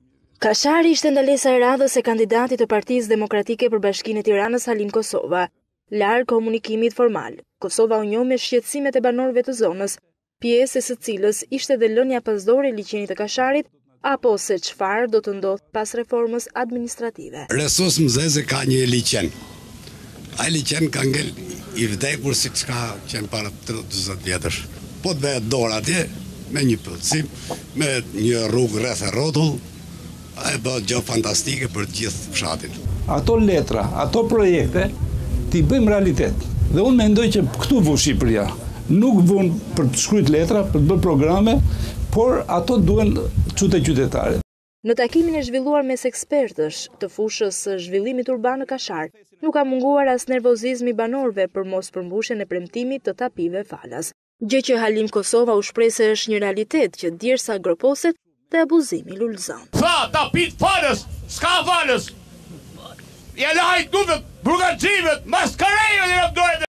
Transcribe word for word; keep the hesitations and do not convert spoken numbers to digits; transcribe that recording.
Kashari ishte ndalesa e radhës e kandidatit të Partisë Demokratike për Bashkinë e Tiranës Halim Kosova. Larg komunikimit formal, Kosova u njoh me shqetësimet e banorëve të zonës, pjesë së cilës ishte dhe lënia pasdore e liçenit të Kasharit, apo se çfarë do të ndodh pas reformës administrative. Resos Mzeze ka një liçen. Ai liçen ka ngel i vdekur si ka qenë para njëzet vjetësh. Po të vetë dorë atje, me një pëllësim, me një rrugë rreth e rrotull, e bë gjë fantastike për gjithë fshatin. Ato letra, ato projekte, t'i bëjmë realitet. Dhe unë mendoj që këtu vu Shqipëria. Nuk vun për të shkruajtur letra, për të bërë programe, por ato duhen çute qytetarët. Në takimin e zhvilluar mes ekspertësh të fushës së zhvillimit urban në Kashar, nuk ka munguar as nervozizmi banorëve për mos përmbushjen e premtimit të tapive falas. Gjë që Halim Kosova u shpreh se është një realitet që djersa groposet dhe abuzimi lulëzon. Tha, tapit falës, s'ka falës. Ja lajt duvet, brugacimet, maskarejve në rëpdojnë.